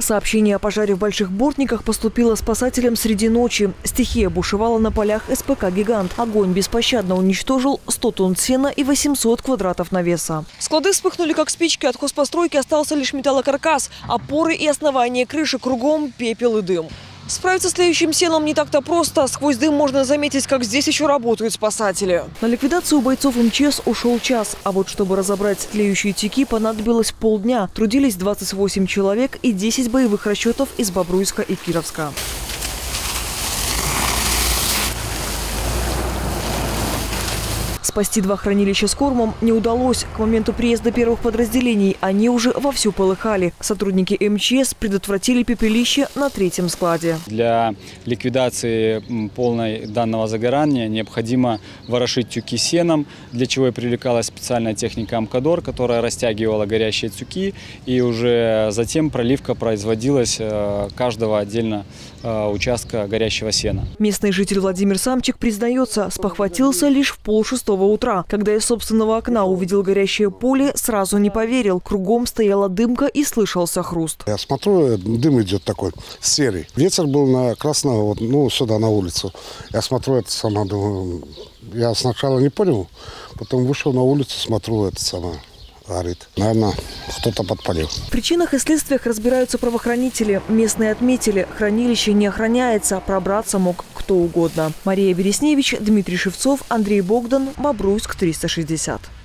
Сообщение о пожаре в Больших Бортниках поступило спасателям среди ночи. Стихия бушевала на полях СПК «Гигант». Огонь беспощадно уничтожил 100 тонн сена и 800 квадратов навеса. Склады вспыхнули как спички. От хозпостройки остался лишь металлокаркас. Опоры и основания крыши кругом пепел и дым. Справиться с тлеющим сеном не так-то просто. Сквозь дым можно заметить, как здесь еще работают спасатели. На ликвидацию бойцов МЧС ушел час. А вот чтобы разобрать тлеющие тюки, понадобилось полдня. Трудились 28 человек и 10 боевых расчетов из Бобруйска и Кировска. Спасти 2 хранилища с кормом не удалось. К моменту приезда первых подразделений они уже вовсю полыхали. Сотрудники МЧС предотвратили пепелище на 3-м складе. Для ликвидации полной данного загорания необходимо ворошить тюки сеном, для чего и привлекалась специальная техника Амкадор, которая растягивала горящие тюки. И уже затем проливка производилась каждого отдельно участка горящего сена. Местный житель Владимир Самчик признается, спохватился лишь в 5:30 утра. Когда из собственного окна увидел горящее поле, сразу не поверил. Кругом стояла дымка и слышался хруст. Я смотрю, дым идет такой серый. Ветер был на красного, сюда на улицу. Я смотрю, это сама, думаю, я сначала не понял, потом вышел на улицу, смотрю, это самое. Горит. Наверное, кто-то подпалил. В причинах и следствиях разбираются правоохранители. Местные отметили, хранилище не охраняется, пробраться мог кто угодно. Мария Бересневич, Дмитрий Шевцов, Андрей Богдан, Бобруйск, 360.